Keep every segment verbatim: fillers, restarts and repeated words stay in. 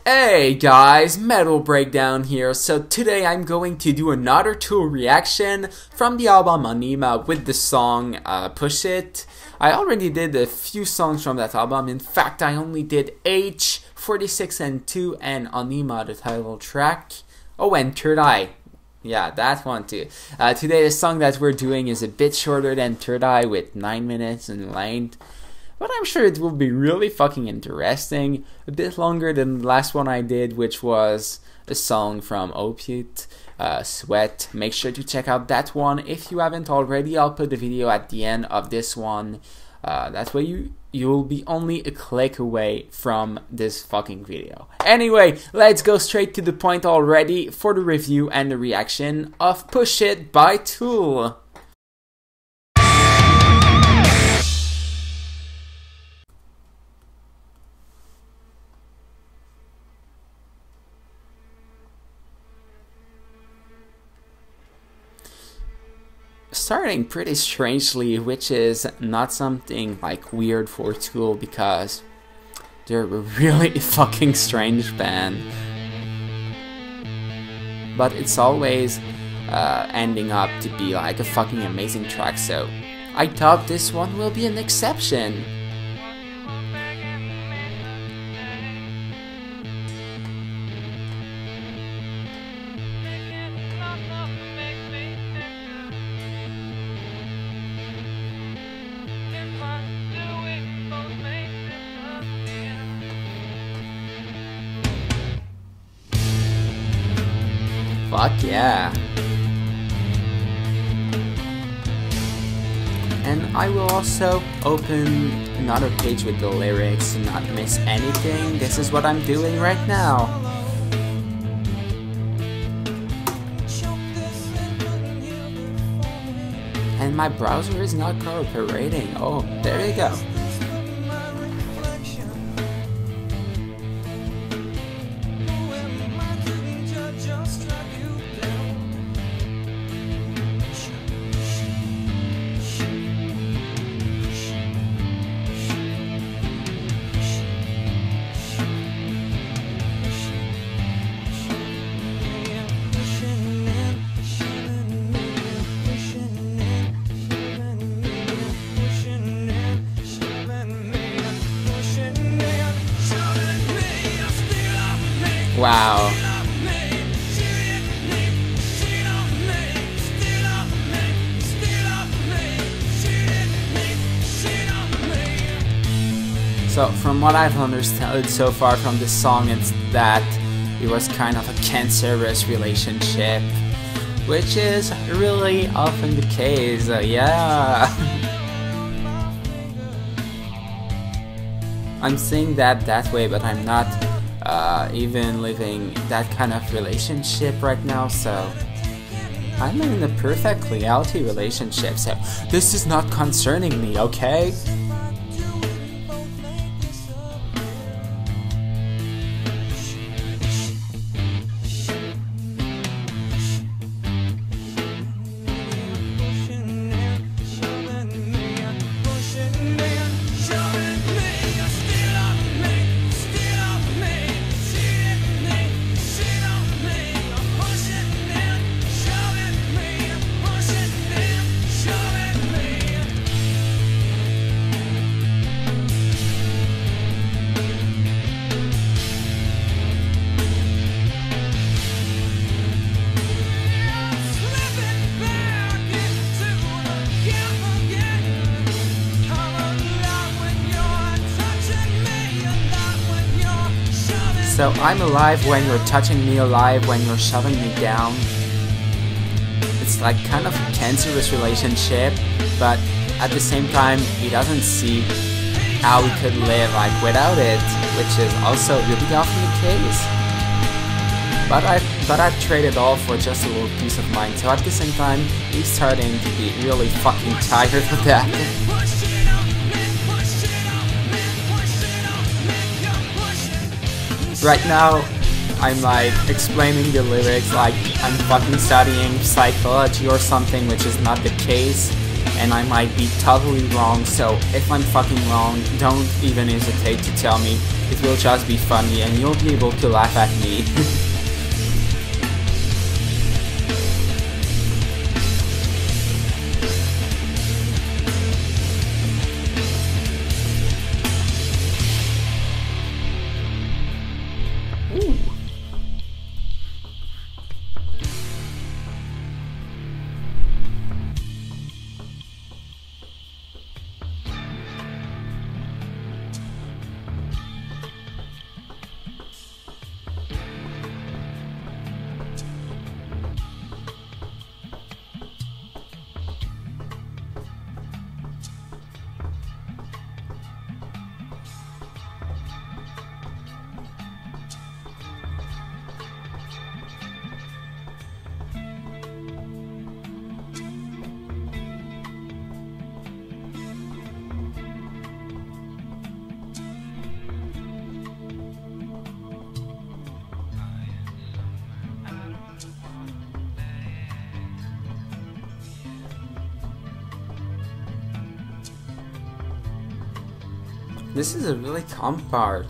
Hey guys, Metal Breakdown here. So today I'm going to do another Tool reaction from the album Anima with the song uh, Pushit. I already did a few songs from that album. In fact, I only did H, forty-six and two, and Anima, the title track. Oh, and Third Eye. Yeah, that one too. Uh, today the song that we're doing is a bit shorter than Third Eye with nine minutes in length. But I'm sure it will be really fucking interesting. A bit longer than the last one I did, which was a song from Pushit, uh, Sweat. Make sure to check out that one if you haven't already. I'll put the video at the end of this one. Uh, that way you, you'll be only a click away from this fucking video. Anyway, let's go straight to the point already for the review and the reaction of Pushit by Tool. Starting pretty strangely, which is not something like weird for Tool because they're a really fucking strange band. But it's always uh, ending up to be like a fucking amazing track, so I thought this one will be an exception. Fuck yeah. And I will also open another page with the lyrics to not miss anything. This is what I'm doing right now. And my browser is not cooperating. Oh, there you go. Wow. So from what I've understood so far from this song, it's that it was kind of a cancerous relationship, which is really often the case, uh, yeah. I'm saying that that way, but I'm not Uh, even living that kind of relationship right now, so I'm in a perfectly healthy relationship, so this is not concerning me, okay? So I'm alive when you're touching me, alive when you're shoving me down. It's like kind of a cancerous relationship, but at the same time he doesn't see how we could live like without it, which is also really often the case. But I but I'd trade it all for just a little peace of mind. So at the same time, he's starting to be really fucking tired of that. Right now, I'm like explaining the lyrics like I'm fucking studying psychology or something, which is not the case. and I might be totally wrong, so if I'm fucking wrong, don't even hesitate to tell me. It will just be funny and you'll be able to laugh at me. This is a really calm part.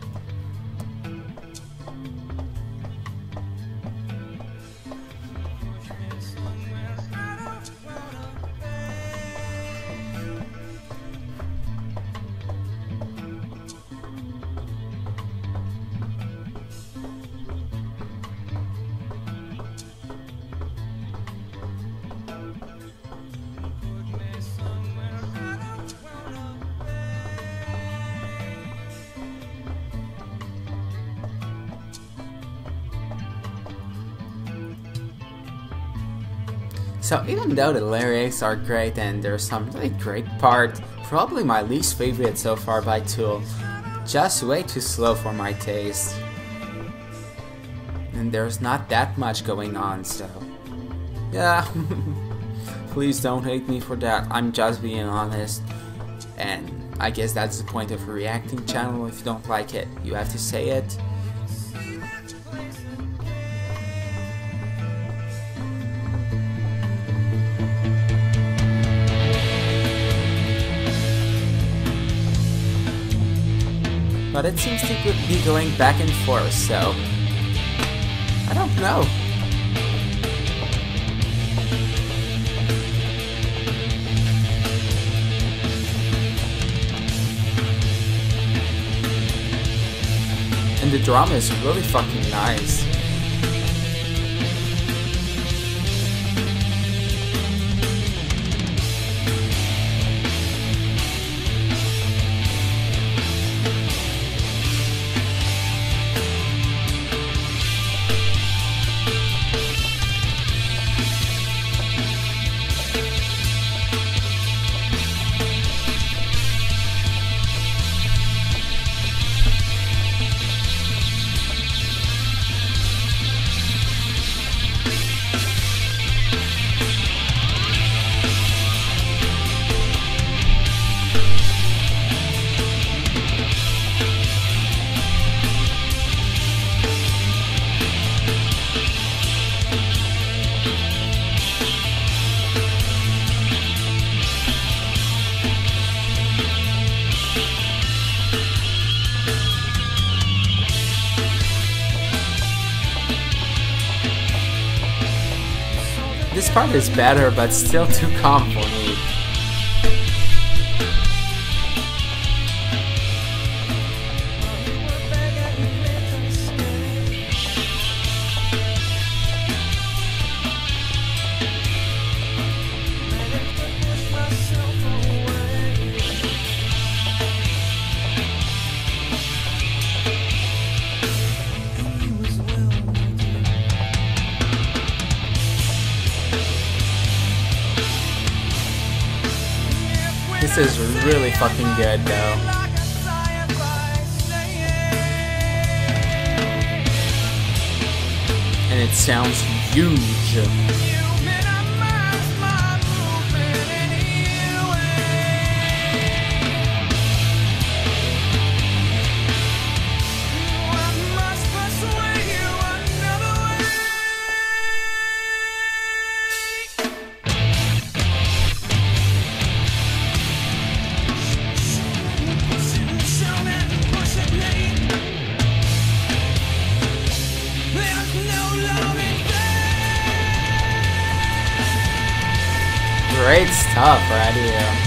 So even though the lyrics are great and there's some really great part, probably my least favorite so far by Tool, just way too slow for my taste. And there's not that much going on, so yeah. Please don't hate me for that, I'm just being honest. And I guess that's the point of a reacting channel. If you don't like it, you have to say it. But it seems to be going back and forth, so I don't know. And the drama is really fucking nice. This part is better, but still too calm for me. This is really fucking good though. And it sounds huge. Great stuff right here.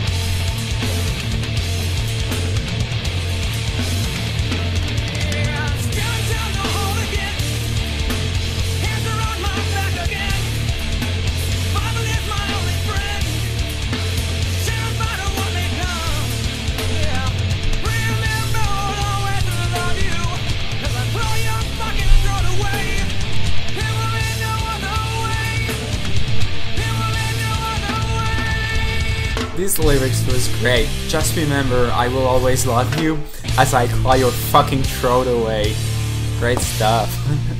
These lyrics was great. Just remember, I will always love you as I claw your fucking throat away. Great stuff.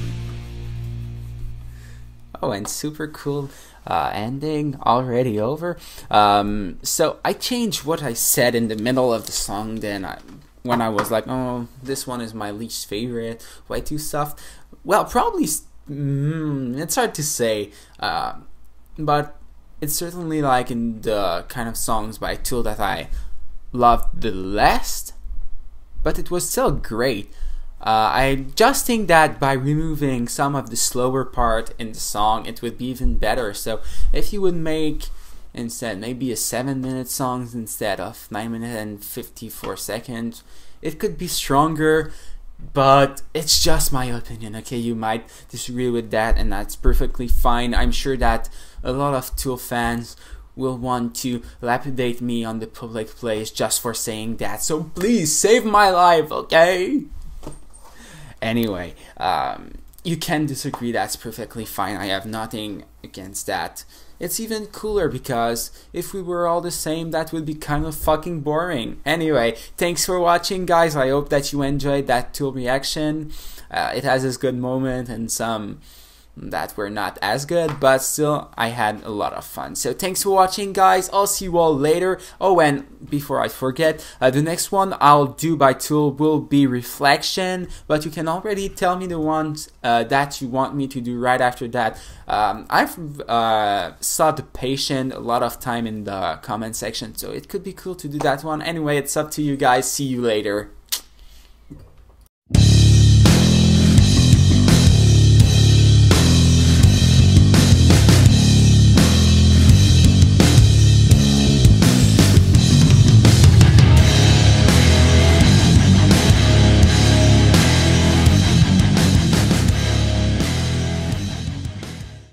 Oh, and super cool uh, ending already over. Um, so I changed what I said in the middle of the song. Then I, when I was like, oh, this one is my least favorite, way too soft. Well, probably mm, it's hard to say, uh, but. It's certainly like in the kind of songs by Tool that I loved the least, but it was still great. Uh, I just think that by removing some of the slower part in the song, it would be even better. So if you would make instead maybe a seven minute song instead of nine minutes and fifty-four seconds, it could be stronger. But it's just my opinion, okay? You might disagree with that, and that's perfectly fine. I'm sure that a lot of Tool fans will want to lapidate me on the public place just for saying that. So please save my life, okay? Anyway, um, you can disagree, that's perfectly fine. I have nothing against that. It's even cooler because if we were all the same, that would be kind of fucking boring. Anyway, thanks for watching, guys. I hope that you enjoyed that Tool reaction. Uh, it has its good moment and some that were not as good, but still I had a lot of fun. So thanks for watching, guys. I'll see you all later. Oh, and before I forget, uh, the next one I'll do by Tool will be Reflection, but you can already tell me the ones uh, that you want me to do right after that. um, I've uh, sought the patient a lot of time in the comment section, so it could be cool to do that one. Anyway, it's up to you guys. See you later.